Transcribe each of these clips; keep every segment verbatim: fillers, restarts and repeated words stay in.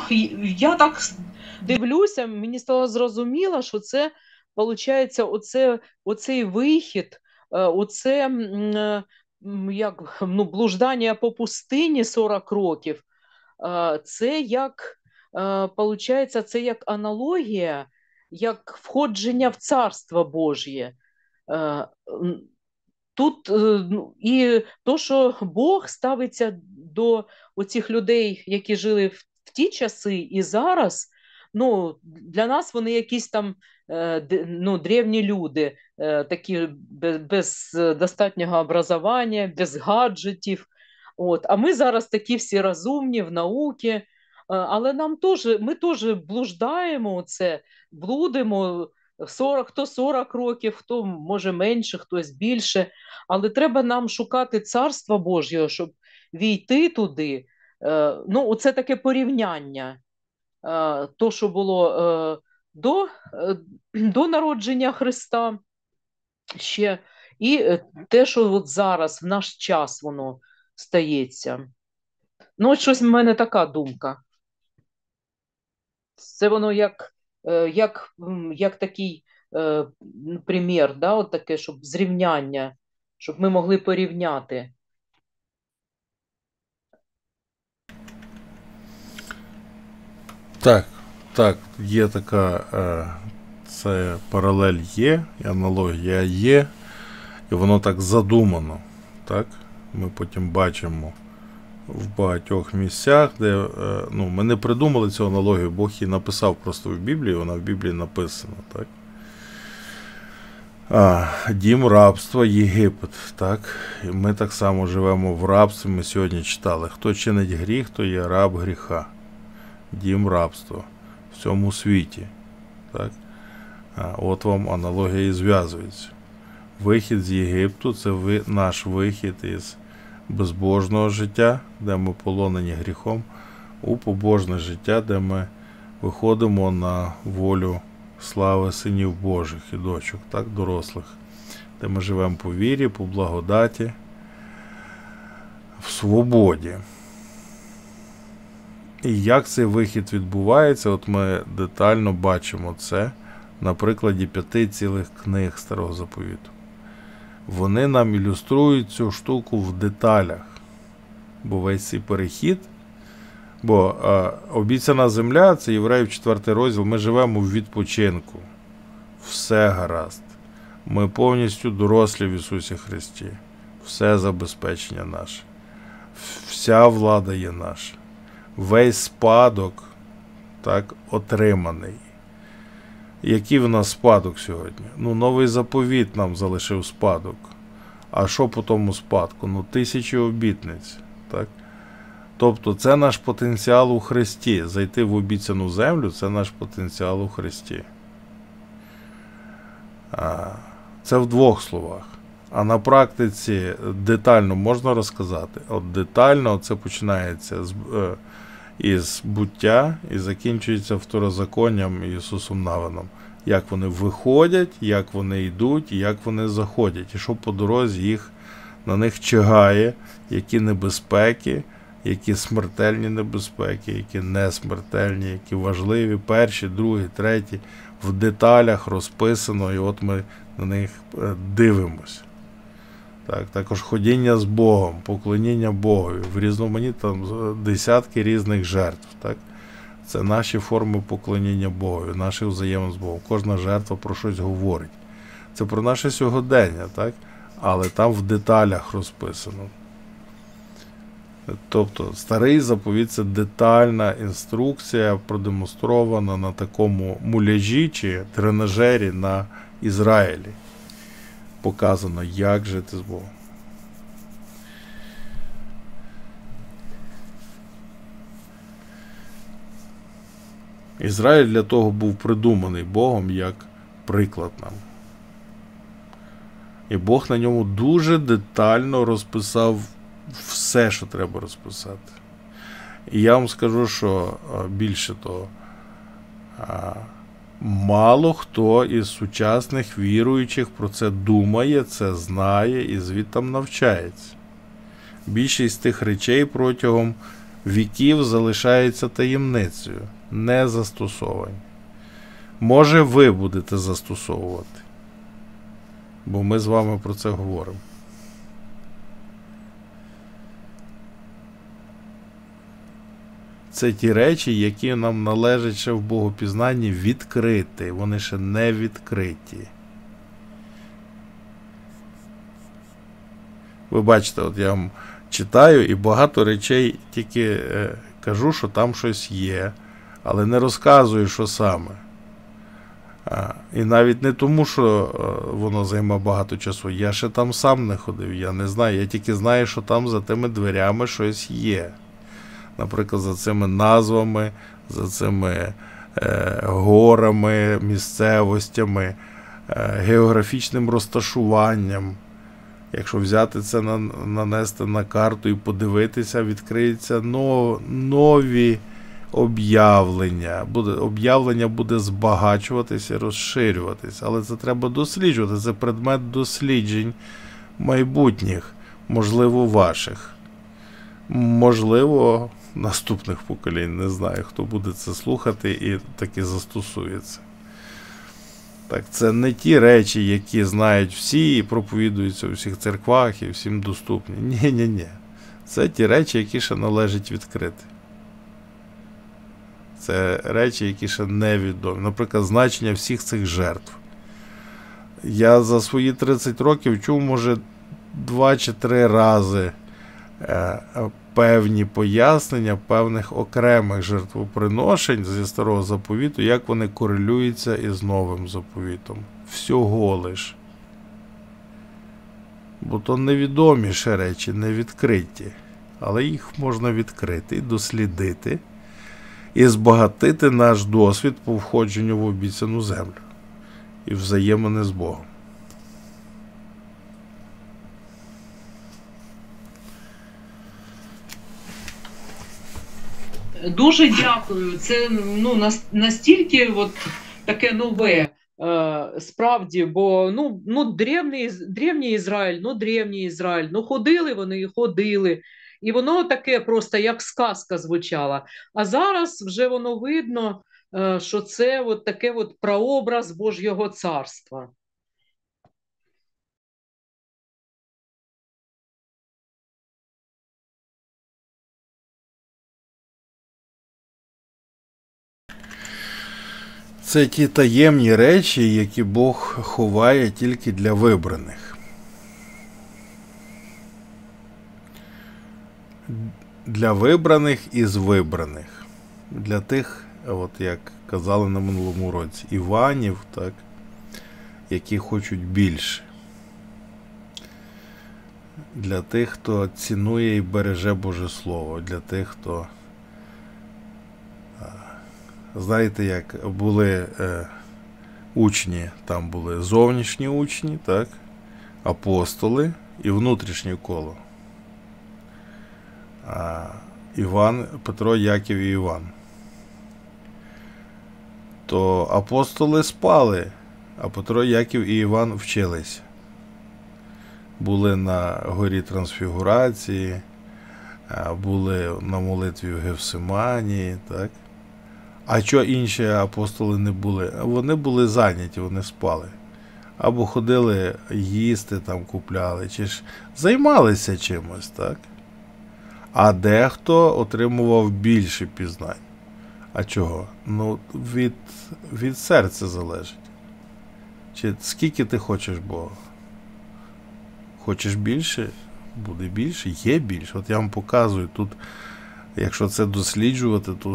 і- я так с- дивлюся, мені стало зрозуміло, що це, виходить, оце, оцей вихід, е, оце м, е, м, як, ну, блуждання по пустині сорок років, е, це як, е, получається, це як аналогія, як входження в Царство Божє. Е, м, Тут е, ну, і то, що Бог ставиться до оцих людей, які жили в, в ті часи і зараз, ну, для нас вони якісь там е, д- ну, древні люди, е, такі без, без е, достатнього образування, без гаджетів. От. А ми зараз такі всі розумні в науці, е, але нам теж, ми теж блуждаємо оце, блудимо сорок, хто сорок років, хто може менше, хтось більше. Але треба нам шукати Царства Божого, щоб війти туди. Е, Ну, оце таке порівняння. Е, То, що було е, до, е, до народження Христа ще, і е, те, що от зараз, в наш час, воно стається. Ну, от щось в мене така думка. Це воно як, е, як, м, як такий е, примір, да, от таке, щоб зрівняння, щоб ми могли порівняти. Так, так, є така, е, це паралель є, і аналогія є, і воно так задумано. Так? Ми потім бачимо в багатьох місцях, де е, ну, ми не придумали цю аналогію, Бог її написав просто в Біблії, вона в Біблії написана. Так? А, Дім рабства Єгипет. Так? І ми так само живемо в рабстві. Ми сьогодні читали. Хто чинить гріх, то є раб гріха. Дім рабства в цьому світі. Так? А, От вам аналогія і зв'язується. Вихід з Єгипту це ви, наш вихід із безбожного життя, де ми полонені гріхом, у побожне життя, де ми виходимо на волю слави синів Божих і дочок, так, дорослих, де ми живемо по вірі, по благодаті, в свободі. І як цей вихід відбувається, от ми детально бачимо це на прикладі п'яти цілих книг Старого Заповіту. Вони нам ілюструють цю штуку в деталях. Бо весь цей перехід, бо а, обіцяна земля, це Євреїв четвертий розділ, ми живемо в відпочинку. Все гаразд. Ми повністю дорослі в Ісусі Христі. Все забезпечення наше. Вся влада є наша. Весь спадок, так, отриманий. Який в нас спадок сьогодні? Ну, новий заповіт нам залишив спадок. А що по тому спадку? Ну, тисячі обітниць. Так? Тобто це наш потенціал у Христі. Зайти в обіцяну землю – це наш потенціал у Христі. Це в двох словах. А на практиці детально можна розказати? От детально це починається з, е, із буття і закінчується второзаконням Ісусом Навином. Як вони виходять, як вони йдуть, як вони заходять. І що по дорозі їх, на них чигає, які небезпеки, які смертельні небезпеки, які не смертельні, які важливі, перші, другі, треті, в деталях розписано, і от ми на них дивимося. Так, також ходіння з Богом, поклоніння Богові, в різноманіт там десятки різних жертв. Так? Це наші форми поклоніння Богові, наших взаємин з Богом. Кожна жертва про щось говорить. Це про наше сьогодення, так? Але там в деталях розписано. Тобто старий заповіт – це детальна інструкція, продемонстрована на такому муляжі чи тренажері на Ізраїлі. Показано, як жити з Богом. Ізраїль для того був придуманий Богом як приклад нам. І Бог на ньому дуже детально розписав все, що треба розписати. І я вам скажу, що більше того, мало хто із сучасних віруючих про це думає, це знає і звідтам навчається. Більшість тих речей протягом віків залишаються таємницею, не застосовані. Може, ви будете застосовувати, бо ми з вами про це говоримо. Це ті речі, які нам належить ще в богопізнанні відкрити. Вони ще не відкриті. Ви бачите, от я вам читаю і багато речей тільки е, кажу, що там щось є, але не розказую, що саме. А, і навіть не тому, що е, воно займе багато часу. Я ще там сам не ходив, я не знаю. Я тільки знаю, що там за тими дверями щось є. Наприклад, за цими назвами, за цими е, горами, місцевостями, е, географічним розташуванням. Якщо взяти це, на, нанести на карту і подивитися, відкриються нов, нові об'явлення. Буде, об'явлення буде збагачуватися і розширюватися. Але це треба досліджувати. Це предмет досліджень майбутніх, можливо, ваших. Можливо, наступних поколінь. Не знаю, хто буде це слухати і таки застосується. Так, це не ті речі, які знають всі і проповідуються у всіх церквах і всім доступні. Ні-ні-ні. Це ті речі, які ще належить відкрити. Це речі, які ще невідомі. Наприклад, значення всіх цих жертв. Я за свої тридцять років чув, може, два чи три рази е, певні пояснення певних окремих жертвоприношень зі Старого Заповіту, як вони корелюються із Новим Заповітом. Всього лиш. Бо то невідомі ще речі, не відкриті. Але їх можна відкрити і дослідити, і збагатити наш досвід по входженню в обіцяну землю і взаємини з Богом. Дуже дякую. Це ну, настільки от таке нове, е, справді, бо ну, ну, древній, древній Ізраїль, ну древній Ізраїль, ну ходили вони і ходили. І воно таке просто як сказка звучала. А зараз вже воно видно, е, що це от таке от прообраз Божого царства. Це ті таємні речі, які Бог ховає тільки для вибраних. Для вибраних із вибраних. Для тих, от як казали на минулому році, Іванів, так, які хочуть більше. Для тих, хто цінує і береже Боже Слово. Для тих, хто... Знаєте, як були е, учні, там були зовнішні учні, так, апостоли і внутрішнє коло. А, Іван, Петро, Яків і Іван. То апостоли спали, а Петро, Яків і Іван вчились. Були на горі Трансфігурації, були на молитві в Гефсиманії, так. А що інші апостоли не були? Вони були зайняті, вони спали. Або ходили їсти, там купляли, чи ж займалися чимось, так? А дехто отримував більше пізнань. А чого? Ну, від, від серця залежить. Чи скільки ти хочеш Бога? Хочеш більше? Буде більше? Є більше. От я вам показую тут, якщо це досліджувати, то...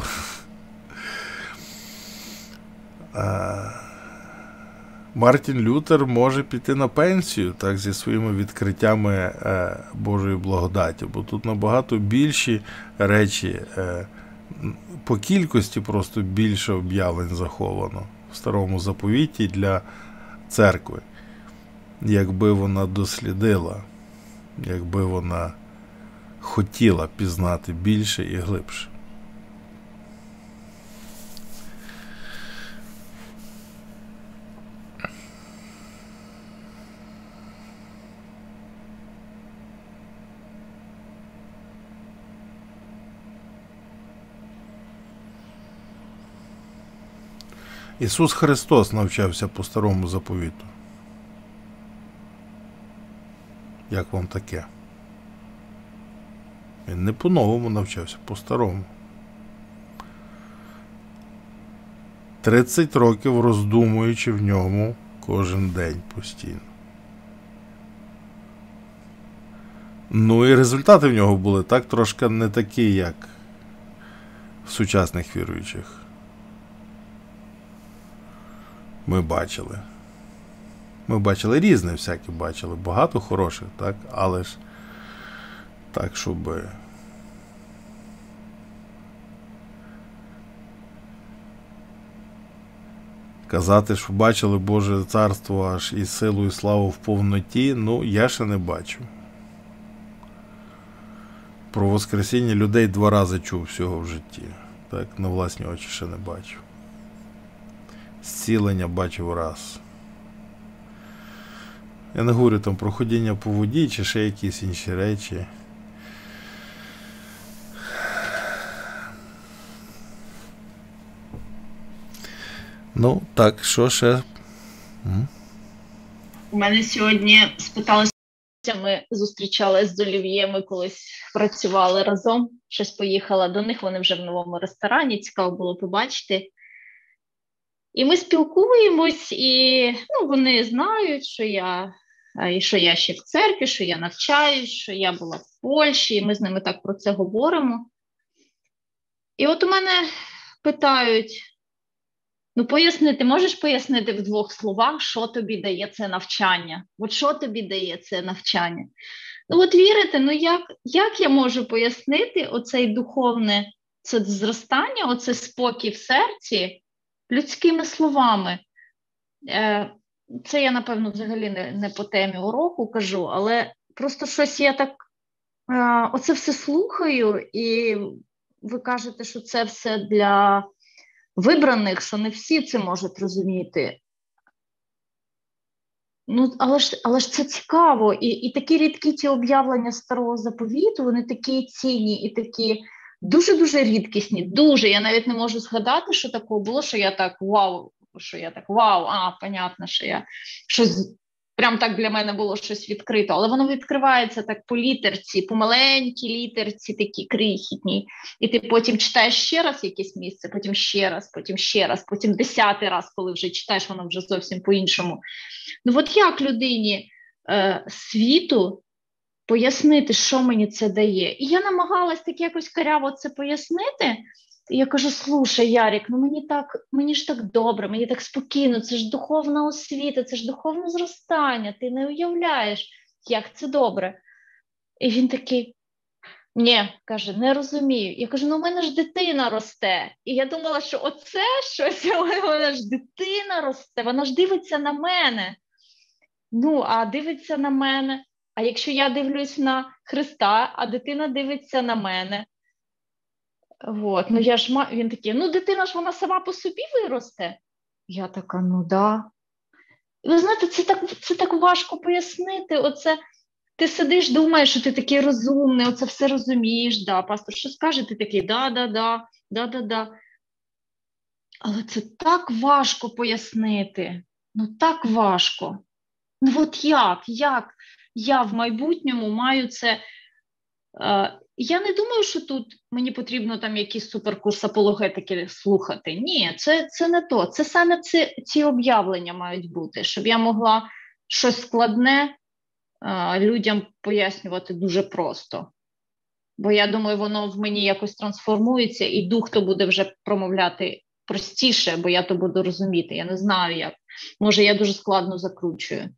Мартін Лютер може піти на пенсію, так, зі своїми відкриттями е, Божої благодаті, бо тут набагато більші речі, е, по кількості просто більше об'явлень заховано в Старому Заповіті для церкви. Якби вона дослідила, якби вона хотіла пізнати більше і глибше. Ісус Христос навчався по старому заповіту. Як вам таке? Він не по-новому навчався, по-старому. тридцять років роздумуючи в ньому кожен день постійно. Ну і результати в нього були так трошки не такі, як в сучасних віруючих. Ми бачили. Ми бачили різне всяке, бачили. Багато хороших, так? Але ж так, щоб казати, що бачили Боже царство аж і силу, і славу в повноті, ну, я ще не бачу. Про воскресіння людей два рази чув всього в житті. Так, на власні очі ще не бачу. Зцілення бачив раз. Я не говорю там про ходіння по воді, чи ще якісь інші речі. Ну, так, що ще? У мене сьогодні спиталися, ми зустрічалися з Олів'є, ми колись працювали разом, щось поїхала до них, вони вже в новому ресторані, цікаво було побачити. І ми спілкуємось, і ну, вони знають, що я, і що я ще в церкві, що я навчаюсь, що я була в Польщі, і ми з ними так про це говоримо. І от у мене питають, ну поясни, ти можеш пояснити в двох словах, що тобі дає це навчання? От що тобі дає це навчання? Ну от вірите, ну як, як я можу пояснити оцей духовне це зростання, оце спокій в серці, людськими словами? Е, це я, напевно, взагалі не, не по темі уроку кажу, але просто щось я так е, оце все слухаю, і ви кажете, що це все для вибраних, що не всі це можуть розуміти. Ну, але ж, але ж це цікаво. І, і такі рідкі ті об'явлення Старого Заповіту, вони такі цінні і такі дуже-дуже рідкісні. Дуже. Я навіть не можу згадати, що такого було, що я так вау, що я так вау, а, понятно, що я щось, прям так для мене було щось відкрито. Але воно відкривається так по літерці, по маленькій літерці, такі крихітні. І ти потім читаєш ще раз якесь місце, потім ще раз, потім ще раз, потім десятий раз, коли вже читаєш, воно вже зовсім по-іншому. Ну от як людині е, світу пояснити, що мені це дає? І я намагалась так якось каряво це пояснити. І я кажу, слушай, Ярік, ну мені так, мені ж так добре, мені так спокійно, це ж духовна освіта, це ж духовне зростання, ти не уявляєш, як це добре. І він такий, ні, каже, не розумію. Я кажу, ну у мене ж дитина росте. І я думала, що оце щось, але вона ж дитина росте, вона ж дивиться на мене. Ну, а дивиться на мене. А якщо я дивлюсь на Христа, а дитина дивиться на мене, от, ну я ж ма... він такий, ну дитина ж вона сама по собі виросте. Я така, ну да. І ви знаєте, це так, це так важко пояснити. Оце ти сидиш, думаєш, що ти такий розумний, оце все розумієш, да, пастор що скаже, ти такий, да-да-да, да-да-да. Але це так важко пояснити, ну так важко. Ну от як, як я в майбутньому маю це... Е, я не думаю, що тут мені потрібно там якийсь суперкурс апологетики слухати. Ні, це, це не то. Це саме ці, ці об'явлення мають бути, щоб я могла щось складне е, людям пояснювати дуже просто. Бо я думаю, воно в мені якось трансформується, і дух то буде вже промовляти простіше, бо я то буду розуміти. Я не знаю як. Може, я дуже складно закручую.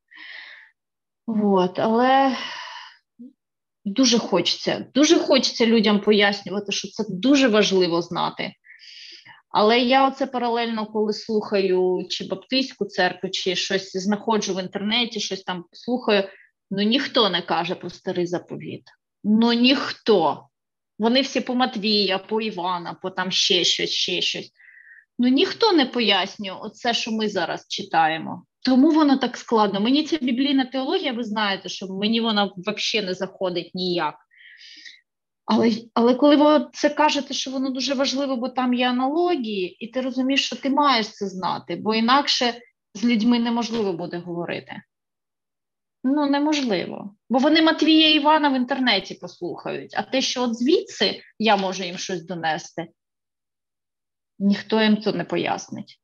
От, але дуже хочеться, дуже хочеться людям пояснювати, що це дуже важливо знати. Але я оце паралельно, коли слухаю чи баптистську церкву, чи щось знаходжу в інтернеті, щось там слухаю, ну ніхто не каже про Старий Заповіт. Ну ніхто. Вони всі по Матвія, по Івана, по там ще щось, ще щось. Ну ніхто не пояснює оце, що ми зараз читаємо. Тому воно так складно. Мені ця біблійна теологія, ви знаєте, що мені вона взагалі не заходить ніяк. Але, але коли ви це кажете, що воно дуже важливо, бо там є аналогії, і ти розумієш, що ти маєш це знати, бо інакше з людьми неможливо буде говорити. Ну, неможливо. Бо вони Матвія і Івана в інтернеті послухають, а те, що от звідси я можу їм щось донести, ніхто їм це не пояснить.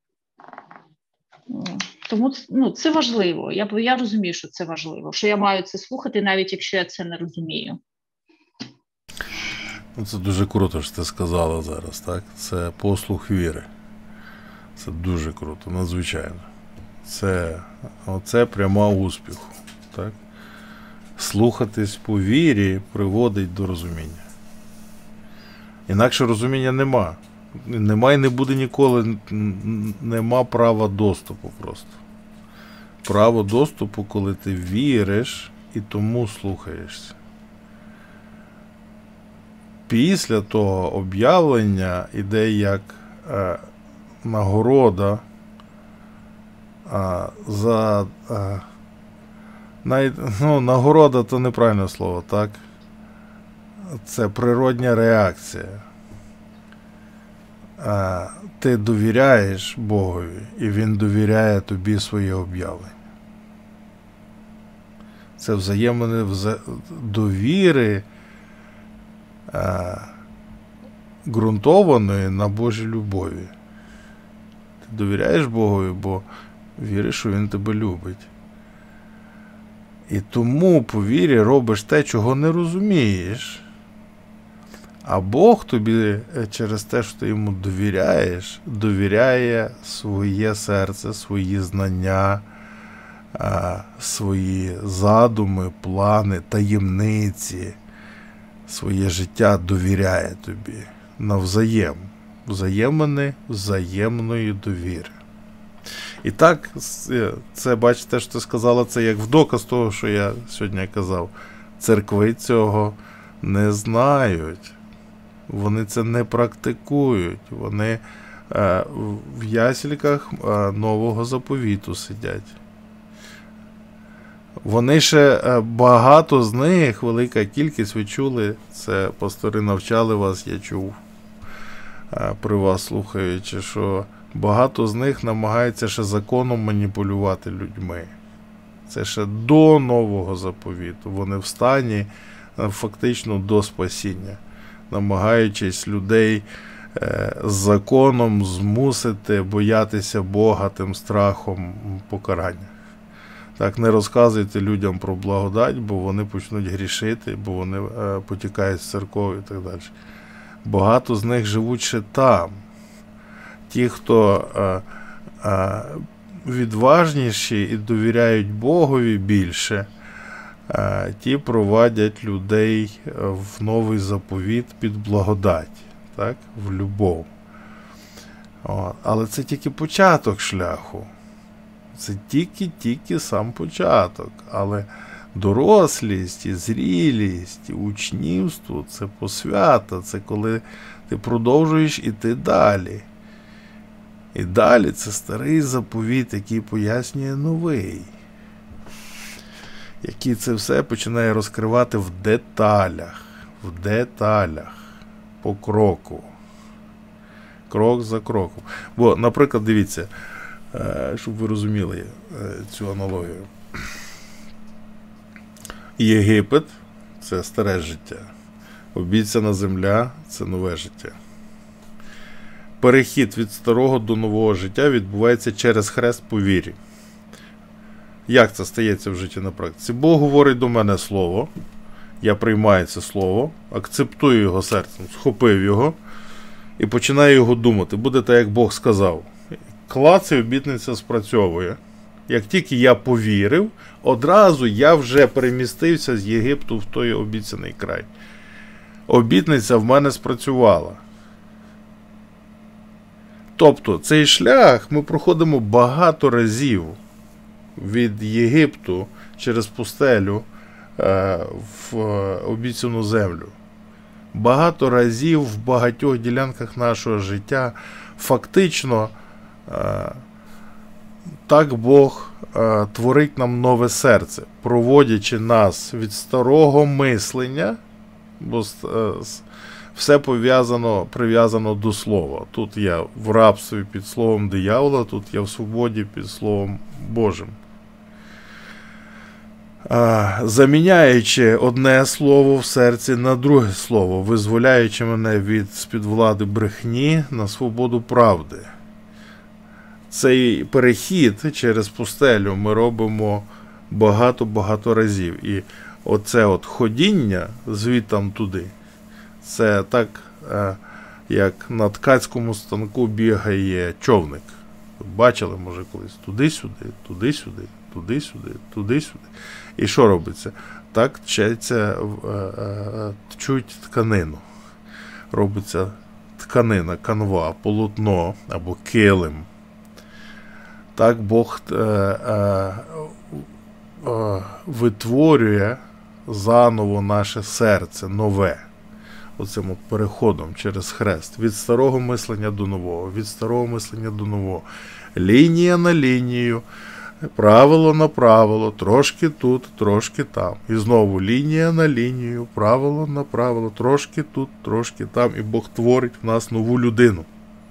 Тому ну, це важливо. Я, я розумію, що це важливо, що я маю це слухати, навіть якщо я це не розумію. Це дуже круто, що ти сказала зараз, так? Це послух віри. Це дуже круто, надзвичайно. Це, оце пряма успіху, так? Слухатись по вірі приводить до розуміння. Інакше розуміння нема. Нема і не буде ніколи, нема права доступу просто. Право доступу, коли ти віриш і тому слухаєшся. Після того об'явлення іде як е, нагорода е, за е, навіть, ну, нагорода то неправильне слово, так? Це природня реакція. Е, ти довіряєш Богові, і Він довіряє тобі своє об'явлення. Це взаємини вза... довіри ґрунтованої на Божій любові. Ти довіряєш Богові, бо віриш, що Він тебе любить. І тому по вірі робиш те, чого не розумієш. А Бог тобі через те, що ти йому довіряєш, довіряє своє серце, свої знання, свої задуми, плани, таємниці. Своє життя довіряє тобі навзаєм. Взаємини взаємної довіри. І так, це, бачите, що ти сказала, це як в доказ того, що я сьогодні казав. Церкви цього не знають. Вони це не практикують. Вони е, в ясліках е, нового заповіту сидять. Вони ще, багато з них, велика кількість, ви чули, це пастори навчали вас, я чув при вас слухаючи, що багато з них намагаються ще законом маніпулювати людьми. Це ще до нового заповіту. Вони в стані фактично до спасіння, намагаючись людей з законом змусити боятися Бога тим страхом покарання. Так, не розказуйте людям про благодать, бо вони почнуть грішити, бо вони е, потікають з церков і так далі. Багато з них живуть ще там. Ті, хто е, е, відважніші і довіряють Богові більше, е, ті провадять людей в новий заповіт під благодать, так, в любов. О, але це тільки початок шляху. Це тільки-тільки сам початок, але дорослість, і зрілість, і учнівство – це посвята, це коли ти продовжуєш іти далі. І далі це старий заповіт, який пояснює новий, який це все починає розкривати в деталях, в деталях, по кроку, крок за кроком. Бо, наприклад, дивіться, щоб ви розуміли цю аналогію. Єгипет – це старе життя. Обіцяна земля – це нове життя. Перехід від старого до нового життя відбувається через хрест по вірі. Як це стається в житті на практиці? Бог говорить до мене слово, я приймаю це слово, акцептую його серцем, схопив його і починаю його думати. Буде так, як Бог сказав. Клац, і обітниця спрацьовує. Як тільки я повірив, одразу я вже перемістився з Єгипту в той обіцяний край. Обітниця в мене спрацювала. Тобто, цей шлях ми проходимо багато разів від Єгипту через пустелю в обіцяну землю. Багато разів в багатьох ділянках нашого життя фактично так Бог творить нам нове серце, проводячи нас від старого мислення Бо все пов'язано, прив'язано до слова. Тут я в рабстві під словом диявола, тут я в свободі під словом Божим. Заміняючи одне слово в серці на друге слово, визволяючи мене від з-під влади брехні на свободу правди. Цей перехід через пустелю ми робимо багато-багато разів. І оце от ходіння звідтам туди, це так, як на ткацькому станку бігає човник. Бачили, може, колись туди-сюди, туди-сюди, туди-сюди, туди-сюди. І що робиться? Так тчеться, тчуть тканину. Робиться тканина, канва, полотно або килим. Так Бог е, е, е, витворює заново наше серце, нове. Оцим от переходом через хрест. Від старого мислення до нового, від старого мислення до нового. Лінія на лінію, правило на правило, трошки тут, трошки там. І знову лінія на лінію, правило на правило, трошки тут, трошки там. І Бог творить в нас нову людину.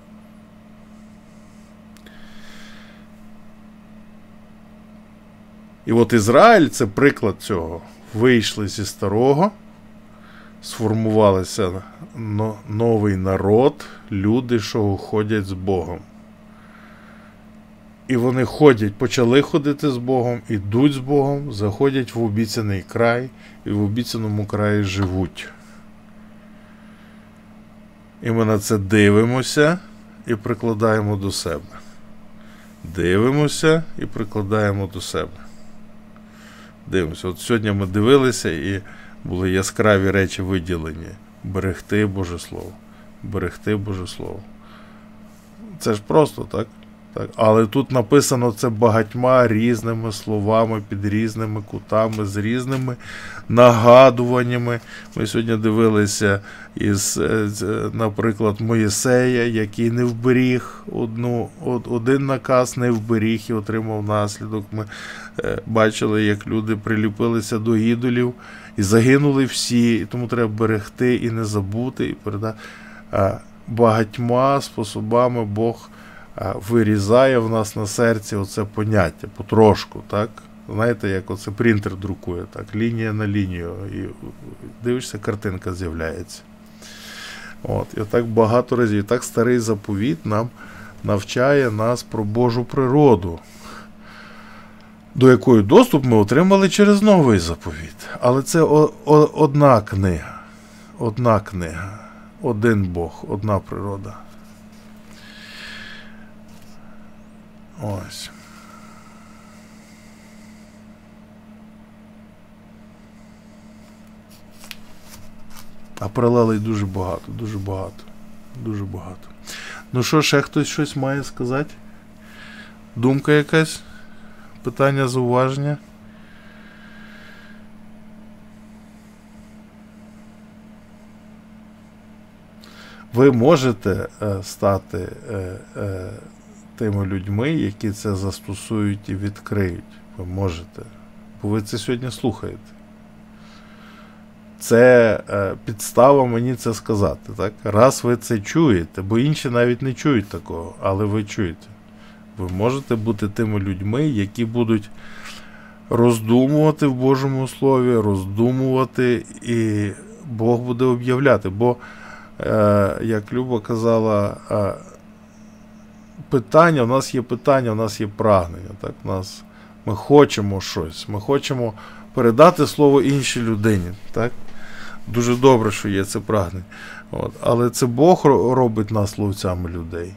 І от Ізраїль – це приклад цього. Вийшли зі старого, сформувалися новий народ, люди, що ходять з Богом. І вони ходять, почали ходити з Богом, ідуть з Богом, заходять в обіцяний край, і в обіцяному краї живуть. І ми на це дивимося і прикладаємо до себе. Дивимося і прикладаємо до себе. Дивимося. От сьогодні ми дивилися і були яскраві речі виділені. Берегти Боже Слово. Берегти Боже Слово. Це ж просто, так? Так. Але тут написано це багатьма різними словами, під різними кутами, з різними нагадуваннями. Ми сьогодні дивилися із, наприклад, Моїсея, який не вберіг одну, один наказ, не вберіг і отримав наслідок. Ми бачили, як люди приліпилися до ідолів і загинули всі, і тому треба берегти і не забути, і передати. Багатьма способами Бог вирізає в нас на серці оце поняття, потрошку, так? Знаєте, як оце принтер друкує, так? Лінія на лінію, і дивишся, картинка з'являється. От, і отак багато разів. І так старий заповіт нам навчає нас про Божу природу, до якої доступ ми отримали через новий заповіт. Але це о- о- одна книга, одна книга, один Бог, одна природа. Ось. А паралелей дуже багато, дуже багато, дуже багато. Ну що, ще хтось щось має сказати? Думка якась? Питання, зауваження? Ви можете е, стати е, е, тими людьми, які це застосують і відкриють. Ви можете. Бо ви це сьогодні слухаєте. Це е, підстава мені це сказати. Так? Раз ви це чуєте, бо інші навіть не чують такого, але ви чуєте. Ви можете бути тими людьми, які будуть роздумувати в Божому Слові, роздумувати, і Бог буде об'являти. Бо, е, як Люба казала, е, питання, у нас є питання, у нас є прагнення. Так? У нас, ми хочемо щось, ми хочемо передати слово іншій людині. Так? Дуже добре, що є це прагнення. От. Але це Бог робить нас ловцями людей.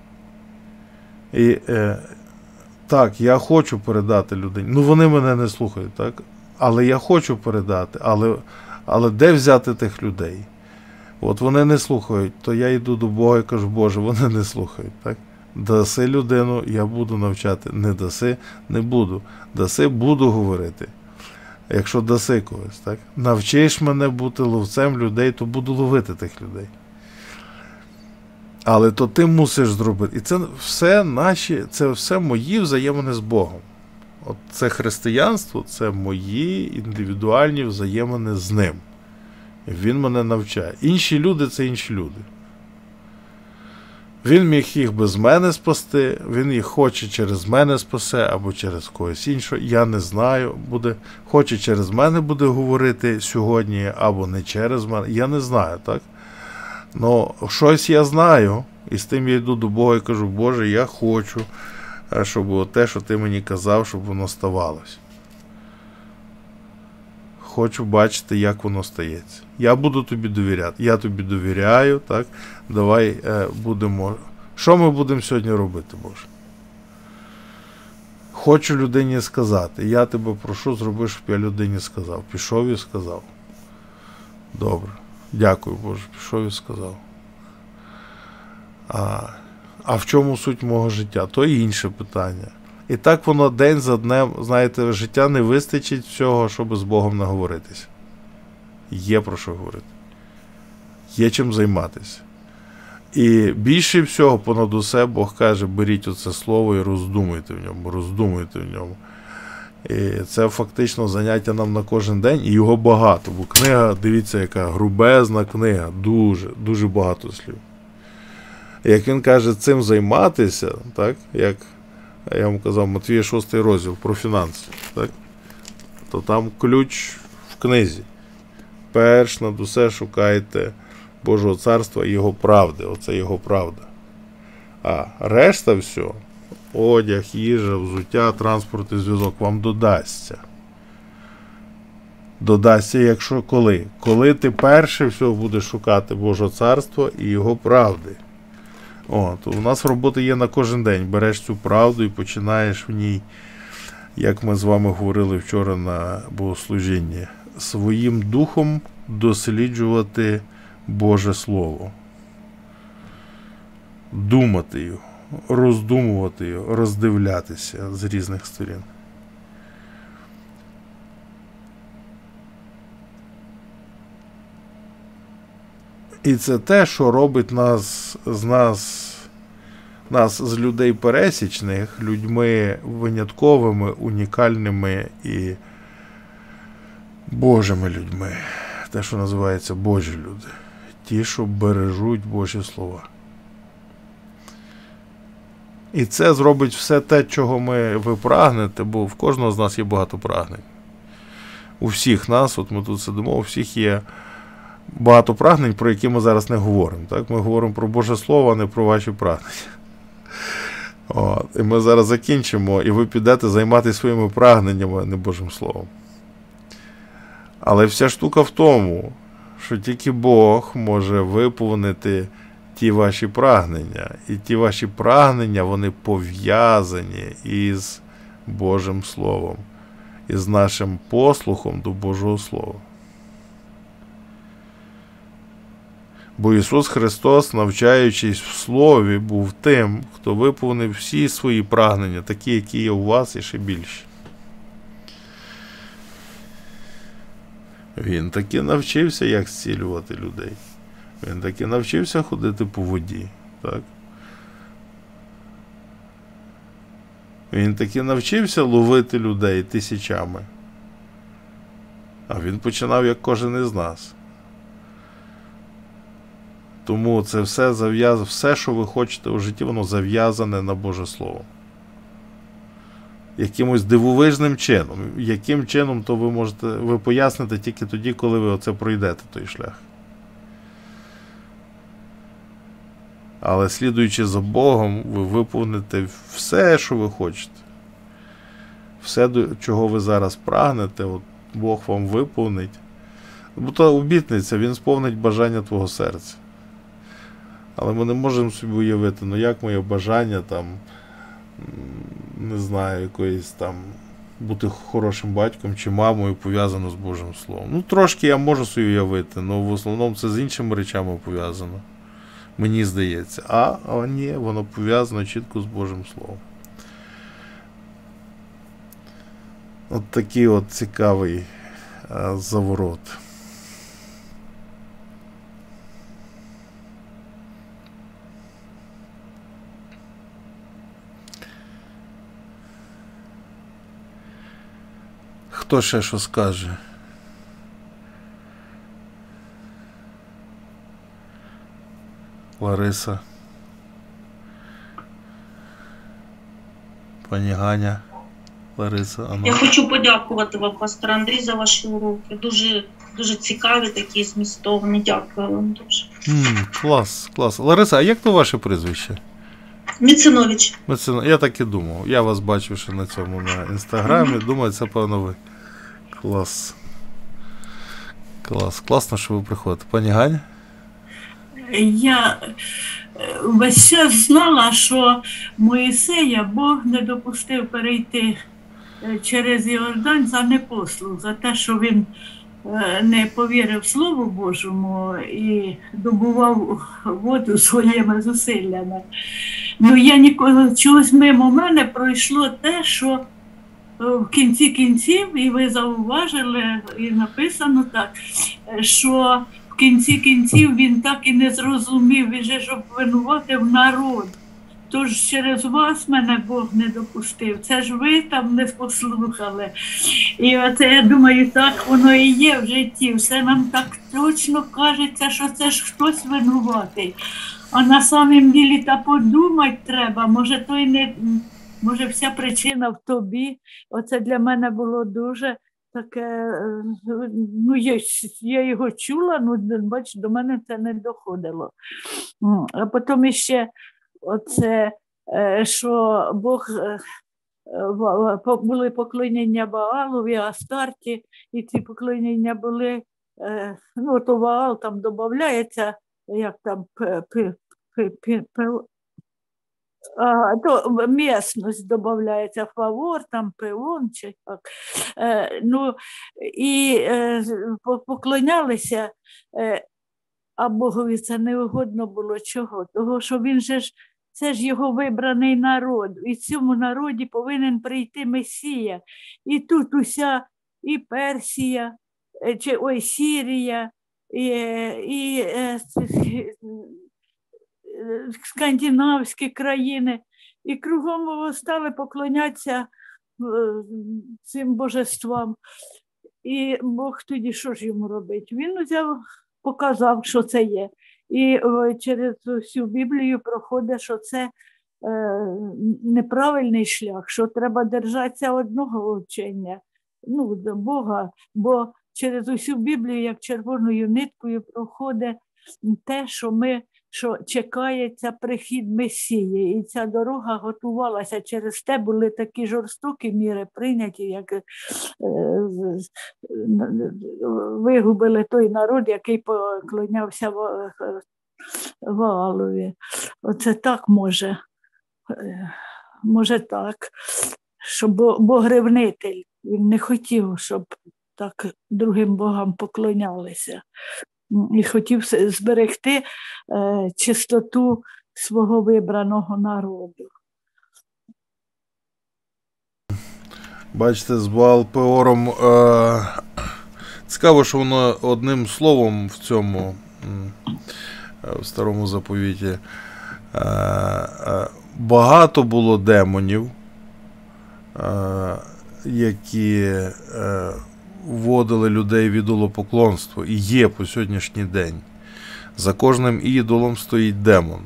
І е, так, я хочу передати людині. Ну, вони мене не слухають, так? Але я хочу передати. Але, але де взяти тих людей? От вони не слухають, то я йду до Бога і кажу, Боже, вони не слухають, так? Даси людину, я буду навчати. Не даси, не буду. Даси, буду говорити. Якщо даси когось, так? Навчиш мене бути ловцем людей, то буду ловити тих людей. Але то ти мусиш зробити. І це все наші, це все мої взаємини з Богом. От це християнство, це мої індивідуальні взаємини з Ним. Він мене навчає. Інші люди – це інші люди. Він міг їх без мене спасти, він їх хоче через мене спасе, або через когось іншого, я не знаю. Буде, хоче через мене буде говорити сьогодні, або не через мене, я не знаю, так? Но щось я знаю, і з тим я йду до Бога і кажу: Боже, я хочу, щоб те, що ти мені казав, щоб воно ставалося. Хочу бачити, як воно стається. Я буду тобі довіряти. Я тобі довіряю, так? Давай е, будемо... Що ми будемо сьогодні робити, Боже? Хочу людині сказати. Я тебе прошу, зроби, щоб я людині сказав. Пішов і сказав. Добре. Дякую, Боже. Пішов і сказав. А, а в чому суть мого життя? То і інше питання. І так воно день за днем, знаєте, життя не вистачить всього, щоб з Богом наговоритися. Є про що говорити. Є чим займатися. І більше всього, понад усе, Бог каже: беріть оце слово і роздумуйте в ньому, роздумуйте в ньому. І це фактично заняття нам на кожен день, і його багато. Бо книга, дивіться, яка грубезна книга, дуже, дуже багато слів. І як він каже цим займатися, так, як я вам казав, Матвія шостий розділ про фінанси, так, то там ключ в книзі. Перш над усе шукайте Божого царства і його правди. Оце його правда. А решта все, одяг, їжа, взуття, транспорт і зв'язок вам додасться. Додасться, якщо коли? Коли ти перше все будеш шукати Божого царства і його правди. От, у нас робота є на кожен день. Береш цю правду і починаєш в ній, як ми з вами говорили вчора на богослужінні, своїм духом досліджувати Боже Слово. Думати його, роздумувати його, роздивлятися з різних сторін. І це те, що робить нас з нас, нас з людей пересічних, людьми винятковими, унікальними і Божими людьми. Те, що називається Божі люди. Ті, що бережуть Божі слова. І це зробить все те, чого ми, ви прагнете, бо в кожного з нас є багато прагнень. У всіх нас, от ми тут сидимо, у всіх є багато прагнень, про які ми зараз не говоримо. Так? Ми говоримо про Боже Слово, а не про ваші прагнення. От. І ми зараз закінчимо, і ви підете займатися своїми прагненнями, а не Божим Словом. Але вся штука в тому, що тільки Бог може виповнити ті ваші прагнення. І ті ваші прагнення, вони пов'язані із Божим Словом, із нашим послухом до Божого Слова. Бо Ісус Христос, навчаючись в Слові, був тим, хто виповнив всі свої прагнення, такі, які є у вас, і ще більше. Він таки навчився, як зцілювати людей. Він таки навчився ходити по воді. Так? Він таки навчився ловити людей тисячами. А він починав, як кожен із нас. Тому це все зав'язане, все, що ви хочете у житті, воно зав'язане на Боже Слово. Якимось дивовижним чином. Яким чином, то ви можете, ви поясните тільки тоді, коли ви оце пройдете, той шлях. Але слідуючи за Богом, ви виповните все, що ви хочете. Все, до чого ви зараз прагнете, от Бог вам виповнить. Бо то обітниця, Він сповнить бажання твого серця. Але ми не можемо собі уявити, ну як моє бажання там, не знаю, якоїсь там, бути хорошим батьком чи мамою пов'язано з Божим Словом. Ну, трошки я можу собі уявити, але в основному це з іншими речами пов'язано. Мені здається. А, а ні, воно пов'язано чітко з Божим Словом. От такий от цікавий а, заворот. Хто ще що скаже? Лариса. Пані Ганя. Лариса, ану. Я хочу подякувати вам, пастор Андрій, за ваші уроки. Дуже, дуже цікаві, такі змістовні. Дякую вам дуже. М, клас, клас. Лариса, а як то ваше прізвище? Міцинович. Мицино- Я так і думав. Я вас бачив ще на цьому, на інстаграмі. Думаю, це певно ви. Клас. Клас. Класно, що ви приходите. Пані Ганя? Я е, весь час знала, що Моїсея Бог не допустив перейти е, через Йордан за непослух, за те, що він е, не повірив Слову Божому і добував воду своїми зусиллями. Ну, я ніколи, чогось мимо мене пройшло те, що е, в кінці кінців, і ви зауважили, і написано так, е, що в кінці кінців він так і не зрозумів, він же ж обвинуватив народ. Тож через вас мене Бог не допустив. Це ж ви там не послухали. І оце, я думаю, так воно і є в житті. Все нам так точно кажеться, що це ж хтось винуватий. А на самім ділі та подумати треба, може, то й не, може, вся причина в тобі. Оце для мене було дуже таке, ну, я, я його чула, ну, бач, до мене це не доходило. А потім іще оце, що Бог, були поклоніння Баалу і Астарті, і ці поклоніння були, ну, то Баал там додається, як там, п, п, п, п, п, А, то місність додається, фавор, там пивон, чи так. Е, ну, і е, поклонялися, е, а Богові це не угодно було чого, того, що він же ж, це ж його вибраний народ, і в цьому народі повинен прийти Месія. І тут уся і Персія, чи ой, Сірія, і, і е, скандинавські країни, і кругом стали поклонятися цим божествам. І Бог тоді що ж йому робить? Він взяв, показав, що це є. І через всю Біблію проходить, що це неправильний шлях, що треба держатися одного вчення, ну, до Бога, бо через усю Біблію, як червоною ниткою, проходить те, що ми що чекається прихід Месії, і ця дорога готувалася. Через те були такі жорстокі міри прийняті, як е, вигубили той народ, який поклонявся Ваалові. Оце так може, може так, що Бог ревнитель, він не хотів, щоб так другим богам поклонялися. І хотів зберегти е, чистоту свого вибраного народу. Бачите, з Баал-Пеором е, цікаво, що воно одним словом в цьому в старому заповіті е, е, багато було демонів, е, які е, вводили людей в ідолопоклонство, і є по сьогоднішній день. За кожним ідолом стоїть демон.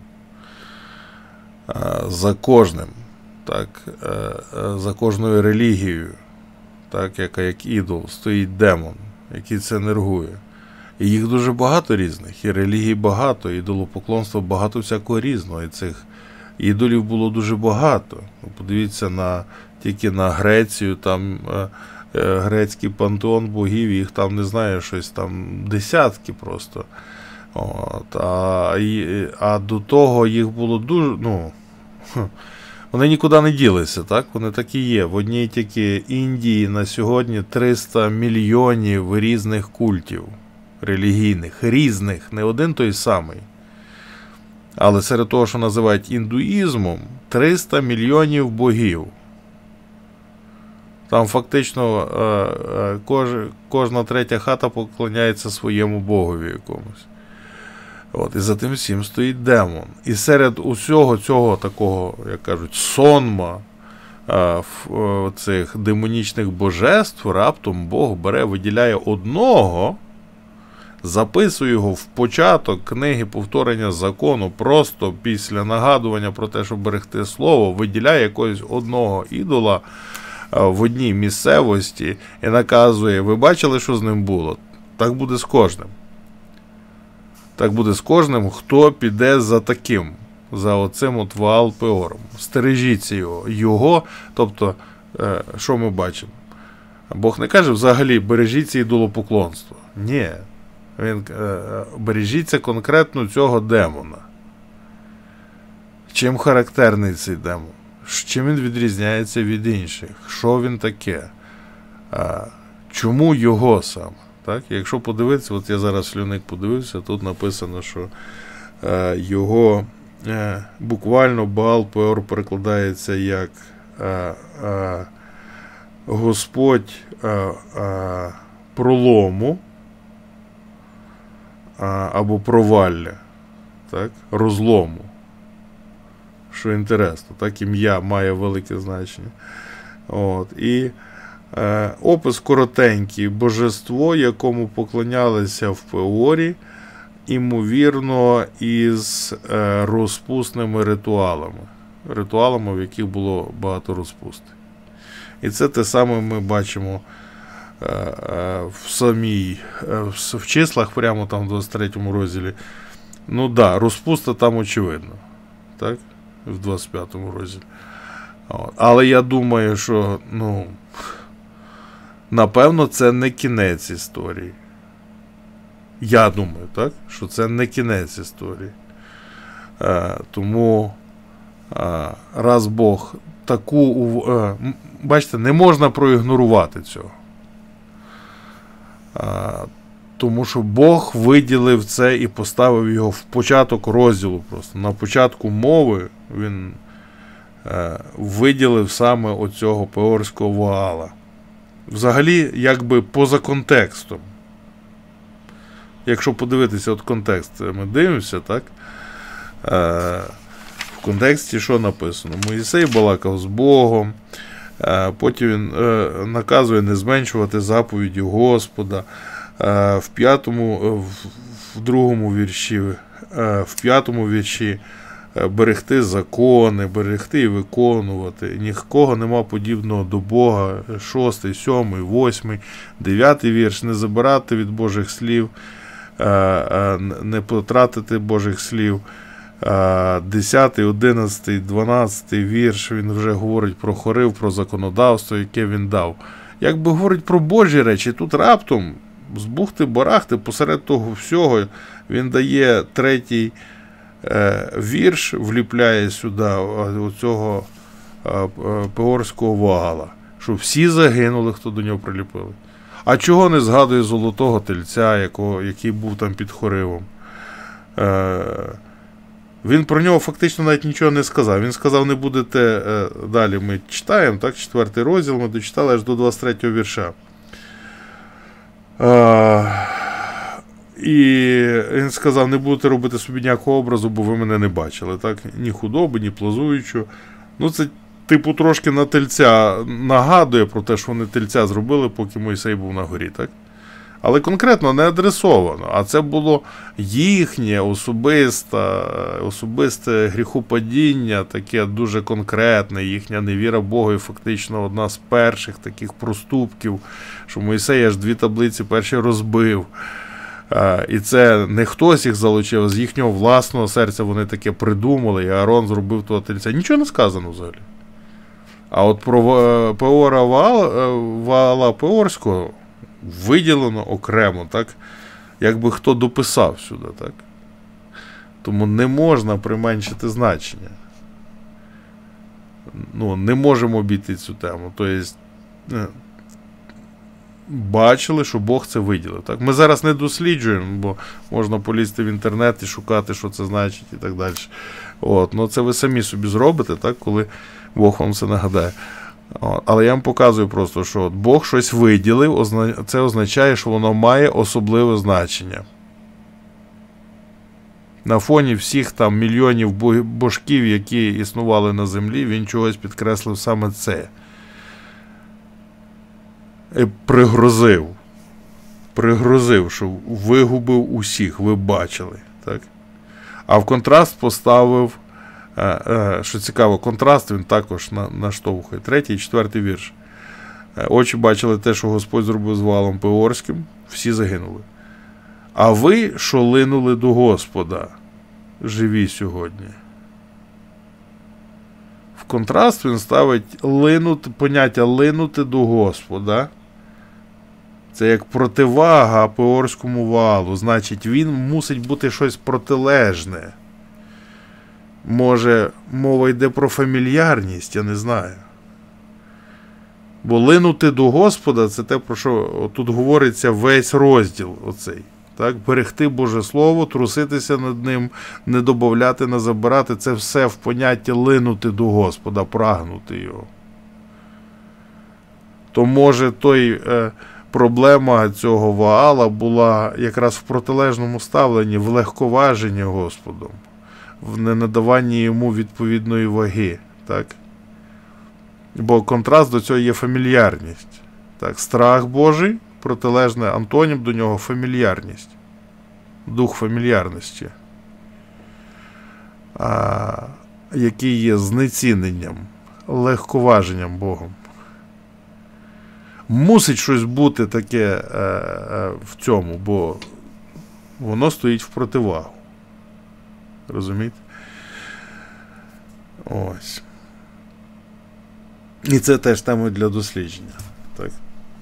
За кожним, так, за кожною релігією, так, яка як ідол, стоїть демон, який це нергує. І їх дуже багато різних, і релігій багато, і ідолопоклонства багато всякого різного, і цих ідолів було дуже багато. Подивіться на, тільки на Грецію, там грецький пантеон богів, їх там, не знаю, щось там десятки просто. От, а, а до того їх було дуже, ну, вони нікуди не ділися, так? Вони так і є. В одній тільки Індії на сьогодні триста мільйонів різних культів релігійних, різних, не один той самий. Але серед того, що називають індуїзмом, триста мільйонів богів. Там фактично кож, кожна третя хата поклоняється своєму богові якомусь. От, і за тим всім стоїть демон. І серед усього цього такого, як кажуть, сонма цих демонічних божеств раптом Бог бере, виділяє одного записує його в початок книги повторення закону, просто після нагадування про те, щоб берегти слово, виділяє якогось одного ідола в одній місцевості і наказує: ви бачили, що з ним було? Так буде з кожним. Так буде з кожним, хто піде за таким, за оцим от Ваал-Пеором. Стережіться його. Його, тобто, що ми бачимо? Бог не каже взагалі: бережіться ідолопоклонства. Ні. Він бережіться конкретно цього демона. Чим характерний цей демон? Чим він відрізняється від інших? Що він таке? Чому його саме? Так? Якщо подивитися, от я зараз слівник подивився, тут написано, що е, його е, буквально Баал-Пеор перекладається як е, е, Господь е, е, пролому е, або провалля, так? Розлому. Що інтересно, так, ім'я має велике значення. От, і Е, опис коротенький: божество, якому поклонялися в Пеорі, імовірно, із е, розпусними ритуалами. Ритуалами, в яких було багато розпусти. І це те саме ми бачимо е, е, в самій, е, в числах, прямо там в двадцять третьому розділі. Ну так, да, розпуста там очевидно. Так? В двадцять п'ятому розділі. От. Але я думаю, що, ну, напевно, це не кінець історії. Я думаю, так? Що це не кінець історії. Е, тому, е, раз Бог таку... Е, бачите, не можна проігнорувати цього. Е, тому що Бог виділив це і поставив його в початок розділу просто. На початку мови він е, виділив саме оцього пеорського Ваала. Взагалі, якби поза контекстом. Якщо подивитися от контекст, ми дивимося, так? Е, в контексті що написано? Моїсей балакав з Богом, е, потім він е, наказує не зменшувати заповіді Господа. Е, в п'ятому, в, в другому вірші, е, в п'ятому вірші берегти закони, берегти і виконувати. Нікого нема подібного до Бога. Шостий, сьомий, восьмий, дев'ятий вірш. Не забирати від Божих слів, не потратити Божих слів. Десятий, одинадцятий, дванадцятий вірш. Він вже говорить про хорив, про законодавство, яке він дав. Якби говорить про Божі речі, тут раптом з бухти-барахти посеред того всього він дає третій вірш, вліпляє сюди оцього пеорського Ваала, що всі загинули, хто до нього приліпили. А чого не згадує золотого тельця, якого, який був там під хоривом? Він про нього фактично навіть нічого не сказав. Він сказав: не будете, далі ми читаємо, так, четвертий розділ, ми дочитали аж до двадцять третього вірша. І він сказав: не будете робити собі ніякого образу, бо ви мене не бачили. Так? Ні худоби, ні плазуючу. Ну, це, типу, трошки на тельця нагадує про те, що вони тельця зробили, поки Мойсей був на горі. Так? Але конкретно не адресовано. А це було їхнє особисте, особисте гріхопадіння, таке дуже конкретне, їхня невіра Богу, і фактично одна з перших таких проступків, що Мойсей аж дві таблиці перші розбив. І це не хтось їх залучив, з їхнього власного серця вони таке придумали, і Аарон зробив того тельця. Нічого не сказано взагалі. А от про Пеора Ваала Пеорського виділено окремо, так? Якби хто дописав сюди, так? Тому не можна применшити значення. Ну, не можемо обійти цю тему. Тобто, бачили, що Бог це виділив. Так? Ми зараз не досліджуємо, бо можна полізти в інтернет і шукати, що це значить і так далі. От. Ну, це ви самі собі зробите, так? Коли Бог вам це нагадає. От. Але я вам показую просто, що от Бог щось виділив, це означає, що воно має особливе значення. На фоні всіх там мільйонів божків, які існували на землі, він чогось підкреслив саме це. І пригрозив. пригрозив, що вигубив усіх, ви бачили. Так? А в контраст поставив, що цікаво, контраст він також наштовхує. Третій і четвертий вірш. Очі бачили те, що Господь зробив з валом Пеорським, всі загинули. А ви, що линули до Господа, живі сьогодні. В контраст він ставить линути, поняття линути до Господа. Це як противага Пеорському валу. Значить, він мусить бути щось протилежне. Може, мова йде про фамільярність, я не знаю. Бо линути до Господа – це те, про що тут говориться весь розділ оцей. Так? Берегти Боже Слово, труситися над ним, не додавати, не забирати – це все в понятті линути до Господа, прагнути його. То може той... Е, проблема цього Ваала була якраз в протилежному ставленні, в легковаженні Господом, в ненадаванні йому відповідної ваги. Так? Бо контраст до цього є фамільярність. Так? Страх Божий, протилежне антонім до нього фамільярність. Дух фамільярності. А, який є знеціненням, легковаженням Богом. Мусить щось бути таке е, е, в цьому, бо воно стоїть в противагу. Розумієте? Ось. І це теж тема для дослідження. Так?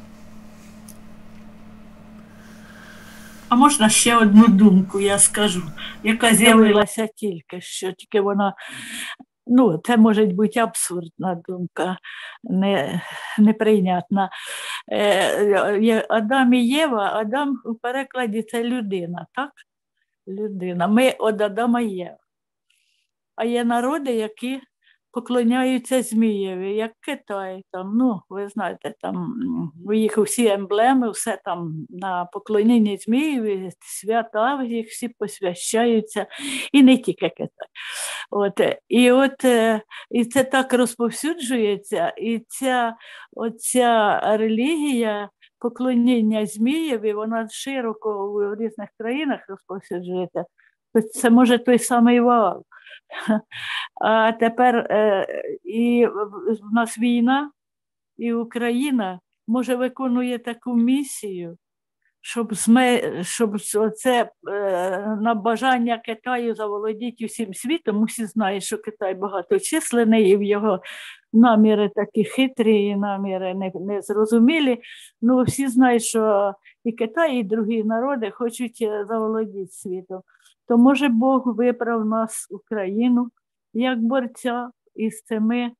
А можна ще одну думку, я скажу, яка з'явилася тільки що, тільки вона, ну, це може бути абсурдна думка, не, неприйнятна. Е, Адам і Єва, Адам у перекладі це людина, так? Людина. Ми від Адама і Єва. А є народи, які поклоняються Змієві, як Китай, там, ну, ви знаєте, там у їх усі емблеми, все там на поклонінні Змієві, свята їх всі посвящаються, і не тільки Китай. От, і от, і це так розповсюджується, і ця оця релігія поклоніння Змієві, вона широко в різних країнах розповсюджується. Це може той самий Ваал. А тепер е, і в нас війна, і Україна, може, виконує таку місію, щоб, зме, щоб це е, на бажання Китаю заволодіти усім світом. Усі знають, що Китай багаточисленний, і в його наміри такі хитрі, і наміри незрозумілі. Ну, всі знають, що і Китай, і другі народи хочуть заволодіти світом. То, може, Бог вибрав нас, Україну, як борця із цими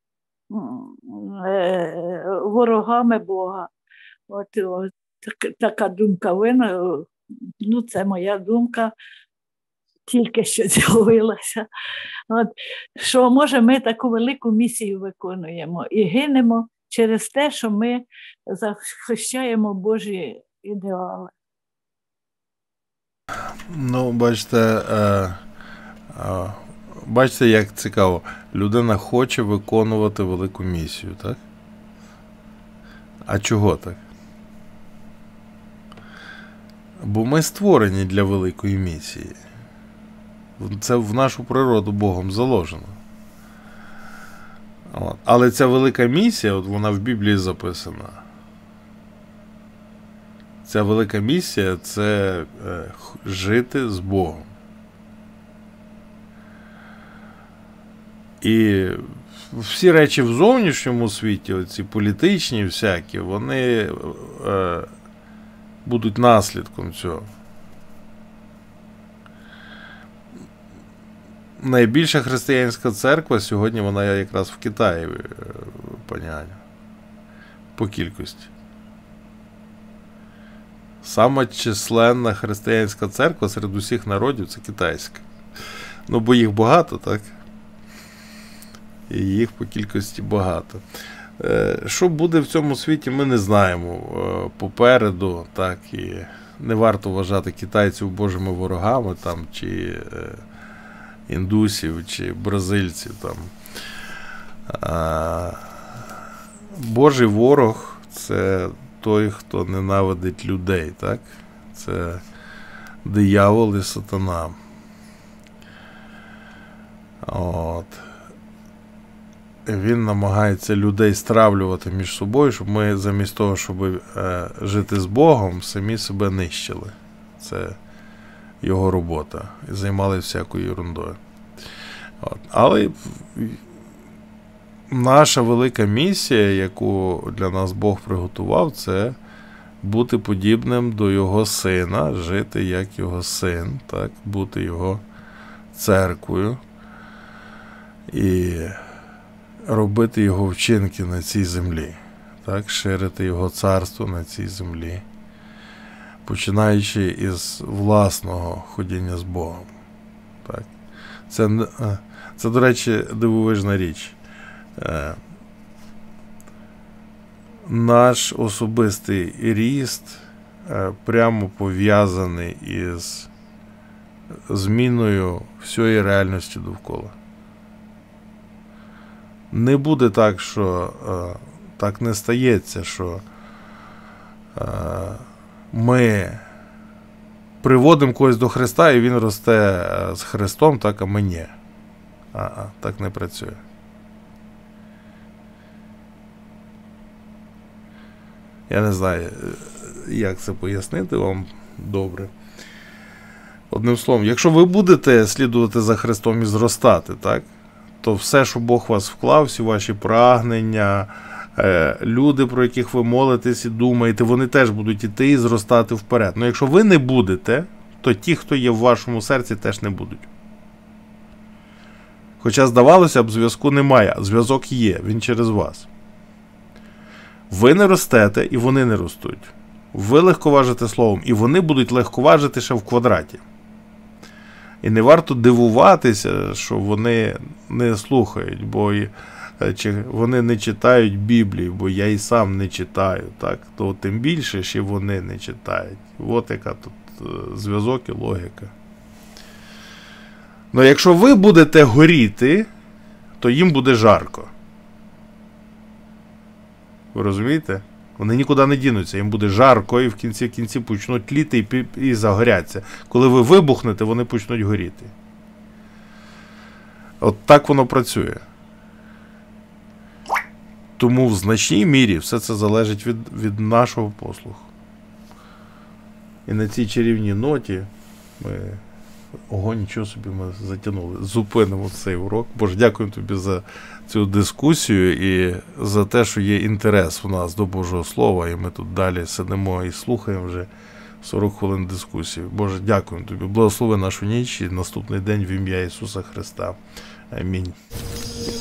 е, ворогами Бога. От, от так, така думка вина, ну, це моя думка, тільки що з'явилася. От, що, може, ми таку велику місію виконуємо і гинемо через те, що ми захищаємо Божі ідеали. Ну, бачите, е, е, бачите, як цікаво. Людина хоче виконувати велику місію, так? А чого так? Бо ми створені для великої місії. Це в нашу природу Богом заложено. От. Але ця велика місія, от вона в Біблії записана. Ця велика місія – це е, жити з Богом. І всі речі в зовнішньому світі, оці політичні всякі, вони е, будуть наслідком цього. Найбільша християнська церква сьогодні, вона якраз в Китаї, пані по кількості. Сама численна християнська церква серед усіх народів – це китайська. Ну, бо їх багато, так? І їх по кількості багато. Що буде в цьому світі, ми не знаємо. Попереду, так, і не варто вважати китайців божими ворогами, там, чи індусів, чи бразильців, там. Божий ворог – це той, хто ненавидить людей, так? Це диявол і сатана. От. Він намагається людей стравлювати між собою, щоб ми замість того, щоб е, жити з Богом, самі себе нищили. Це його робота. І займалися всякою ерундою. От. Але наша велика місія, яку для нас Бог приготував, це бути подібним до його сина, жити як його син, так? Бути його церквою і робити його вчинки на цій землі, так? Ширити його царство на цій землі, починаючи із власного ходіння з Богом. Так? Це, це, до речі, дивовижна річ. Наш особистий ріст прямо пов'язаний із зміною всієї реальності довкола. Не буде так, що так не стається, що ми приводимо когось до Христа, і він росте з Христом, так, а ми ні. А, так не працює. Я не знаю, як це пояснити вам добре. Одним словом, якщо ви будете слідувати за Христом і зростати, так, то все, що Бог вас вклав, всі ваші прагнення, люди, про яких ви молитесь і думаєте, вони теж будуть іти і зростати вперед. Ну, якщо ви не будете, то ті, хто є в вашому серці, теж не будуть. Хоча, здавалося б, зв'язку немає, а зв'язок є, він через вас. Ви не ростете, і вони не ростуть. Ви легковажите словом, і вони будуть легковажити ще в квадраті. І не варто дивуватися, що вони не слухають, бо чи вони не читають Біблію, бо я і сам не читаю, так? То тим більше, що вони не читають. От яка тут зв'язок і логіка. Ну, якщо ви будете горіти, то їм буде жарко. Ви розумієте? Вони нікуди не дінуться, їм буде жарко, і в кінці кінці почнуть тліти і, і загоряться. Коли ви вибухнете, вони почнуть горіти. От так воно працює. Тому в значній мірі все це залежить від, від нашого послуху. І на цій чарівній ноті ми... Ого, нічого собі ми затягнули. Зупинимо цей урок. Боже, дякую тобі за цю дискусію і за те, що є інтерес у нас до Божого Слова, і ми тут далі сидимо і слухаємо вже сорок хвилин дискусії. Боже, дякую тобі. Благослови нашу ніч і наступний день в ім'я Ісуса Христа. Амінь.